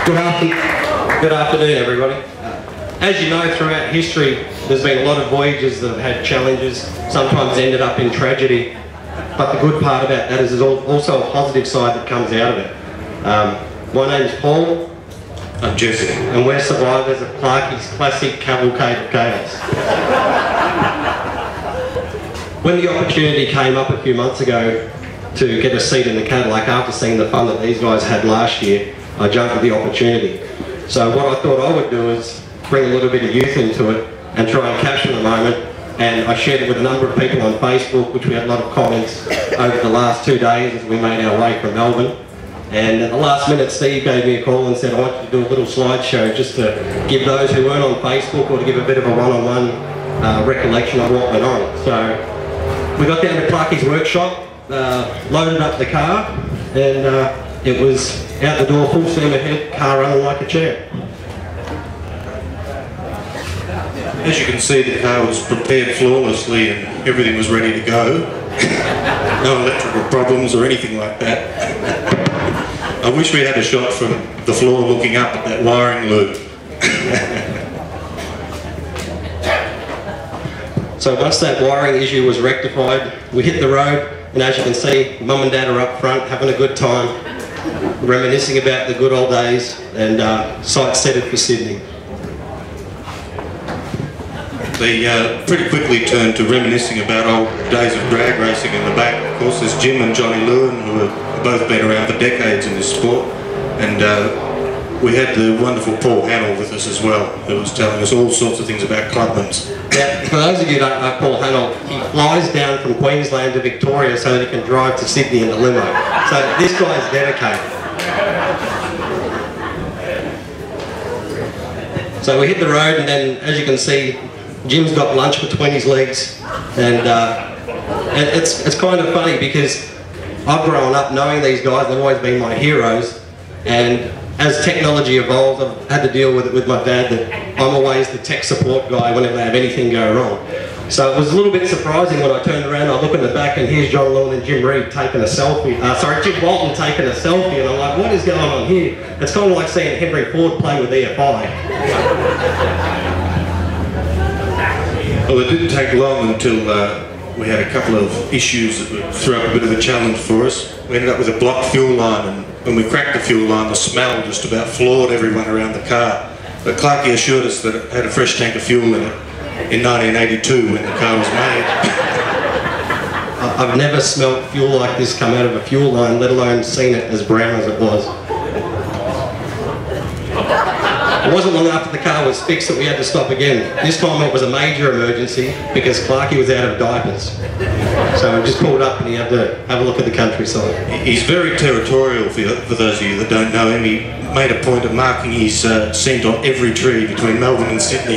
Good afternoon, everybody. As you know, throughout history, there's been a lot of voyages that have had challenges, sometimes ended up in tragedy. But the good part about that is there's also a positive side that comes out of it. My name's Paul. I'm Jesse. And we're survivors of Clarkie's classic cavalcade of chaos. When the opportunity came up a few months ago to get a seat in the Cadillac after seeing the fun that these guys had last year, I jumped at the opportunity. So what I thought I would do is bring a little bit of youth into it and try and capture the moment. And I shared it with a number of people on Facebook, which we had a lot of comments over the last 2 days as we made our way from Melbourne. And at the last minute, Steve gave me a call and said, I want you to do a little slideshow just to give those who weren't on Facebook or to give a bit of a one-on-one recollection of what went on. So we got down to Clarkie's workshop, loaded up the car, and it was out the door, full steam ahead, car running like a champ. As you can see, the car was prepared flawlessly and everything was ready to go. No electrical problems or anything like that. I wish we had a shot from the floor looking up at that wiring loop. So once that wiring issue was rectified, we hit the road, and as you can see, Mum and Dad are up front having a good time, reminiscing about the good old days, and sight set it for Sydney. They pretty quickly turned to reminiscing about old days of drag racing in the back. Of course, there's Jim and Johnny Lewin, who have both been around for decades in this sport, and we had the wonderful Paul Hannell with us as well, who was telling us all sorts of things about clubmans. Yeah, for those of you who don't know Paul Hannell, he flies down from Queensland to Victoria so that he can drive to Sydney in the limo. So this guy is dedicated. So we hit the road, and then, as you can see, Jim's got lunch between his legs, and it's kind of funny because I've grown up knowing these guys. They've always been my heroes, and as technology evolved, I've had to deal with it with my dad that I'm always the tech support guy whenever they have anything go wrong. So it was a little bit surprising when I turned around, I look in the back and here's John Lewin and Jim Reed taking a selfie, Jim Walton taking a selfie, and I'm like, what is going on here? It's kind of like seeing Henry Ford play with EFI. Well, it didn't take long until we had a couple of issues that threw up a bit of a challenge for us. We ended up with a blocked fuel line, and when we cracked the fuel line, the smell just about floored everyone around the car. But Clarkie assured us that it had a fresh tank of fuel in it in 1982 when the car was made. I've never smelt fuel like this come out of a fuel line, let alone seen it as brown as it was. It wasn't long after the car was fixed that we had to stop again. This time it was a major emergency because Clarkie was out of diapers. So we just pulled up and he had to have a look at the countryside. He's very territorial, for those of you that don't know him. He made a point of marking his scent on every tree between Melbourne and Sydney.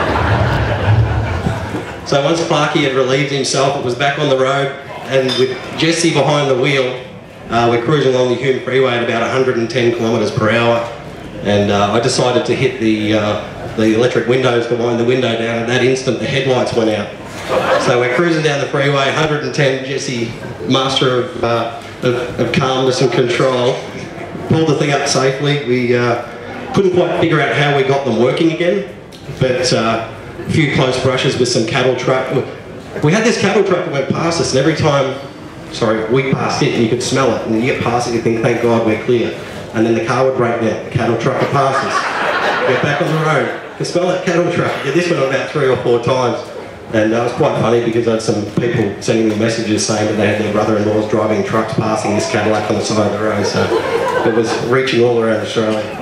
So once Clarkie had relieved himself, it was back on the road, and with Jesse behind the wheel, we're cruising along the Hume Freeway at about 110 kilometres per hour. And I decided to hit the electric windows to wind the window down. At that instant, the headlights went out. So we're cruising down the freeway, 110. Jesse, master of calmness and control, pulled the thing up safely. We couldn't quite figure out how we got them working again, but a few close brushes with some cattle truck. We had this cattle truck that went past us, and every time, we passed it, and you could smell it, and you get past it, you think, thank God we're clear. And then the car would break down, the cattle truck would pass us, get back on the road, you can smell that cattle truck. Yeah, this went on about 3 or 4 times, and it was quite funny because I had some people sending me messages saying that they had their brother-in-laws driving trucks passing this Cadillac on the side of the road, so it was reaching all around Australia.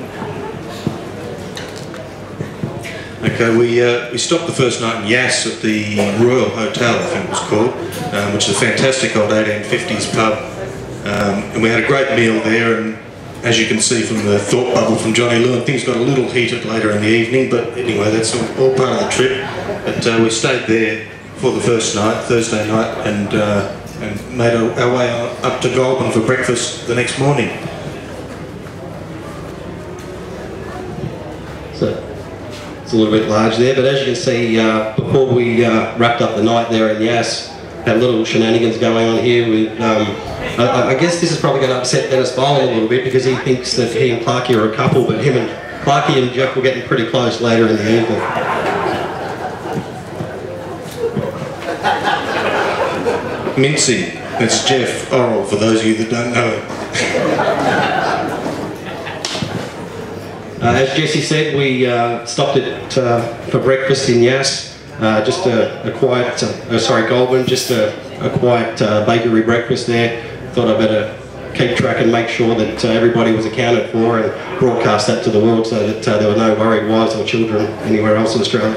Okay, we stopped the first night in Yass at the Royal Hotel, I think it was called, which is a fantastic old 1850s pub, and we had a great meal there. And as you can see from the thought bubble from Johnny Lewin, things got a little heated later in the evening, but anyway, that's all part of the trip. But we stayed there for the first night, Thursday night, and made our way up to Goulburn for breakfast the next morning. So it's a little bit large there, but as you can see, before we wrapped up the night there in Yass, had little shenanigans going on here with I guess this is probably going to upset Dennis Boland a little bit because he thinks that he and Clarkie are a couple, but him and Clarkie and Jeff were getting pretty close later in the evening. Mincy, that's Jeff Orrell, for those of you that don't know him. As Jesse said, we stopped for breakfast in Yass, just a quiet, Goulburn, just a quiet bakery breakfast there. Thought I'd better keep track and make sure that everybody was accounted for and broadcast that to the world so that there were no worried wives or children anywhere else in Australia.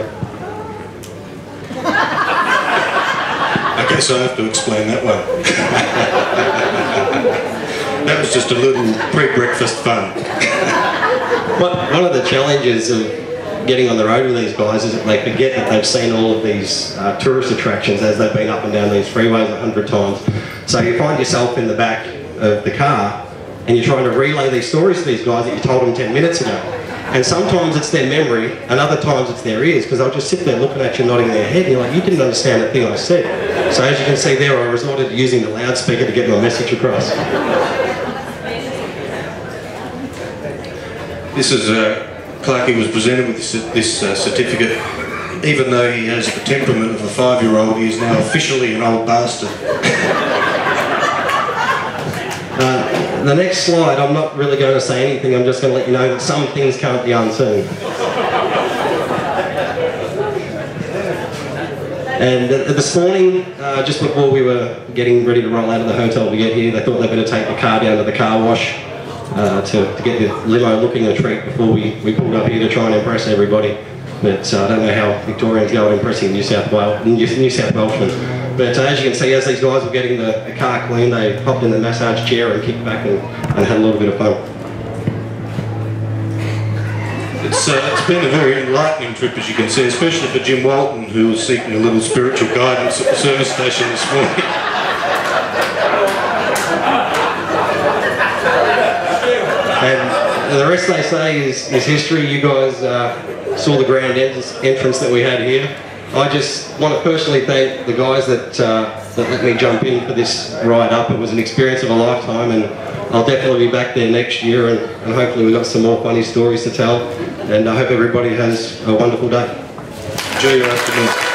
Okay, so I have to explain that one. That was just a little pre-breakfast fun. One of the challenges of getting on the road with these guys is that they forget that they've seen all of these tourist attractions as they've been up and down these freeways 100 times. So you find yourself in the back of the car and you're trying to relay these stories to these guys that you told them 10 minutes ago. And sometimes it's their memory and other times it's their ears, because they'll just sit there looking at you, nodding their head, and you're like, you didn't understand the thing I said. So as you can see there, I resorted to using the loudspeaker to get my message across. This is, Clarkie was presented with this certificate. Even though he has the temperament of a 5-year-old, he is now officially an old bastard. The next slide, I'm not really going to say anything, I'm just going to let you know that some things can't be unseen. And this morning, just before we were getting ready to roll out of the hotel to get here, they thought they better take the car down to the car wash to get the limo looking a treat before we pulled up here to try and impress everybody. But I don't know how Victorians go at impressing New South Welshmen. But as you can see, as these guys were getting the car clean, they hopped in the massage chair and kicked back and had a little bit of fun. It's been a very enlightening trip, as you can see, especially for Jim Walton, who was seeking a little spiritual guidance at the service station this morning. And the rest they say is history. You guys saw the grand entrance that we had here. I just want to personally thank the guys that let me jump in for this ride up. It was an experience of a lifetime, and I'll definitely be back there next year, and hopefully we've got some more funny stories to tell, and I hope everybody has a wonderful day. Enjoy your afternoon.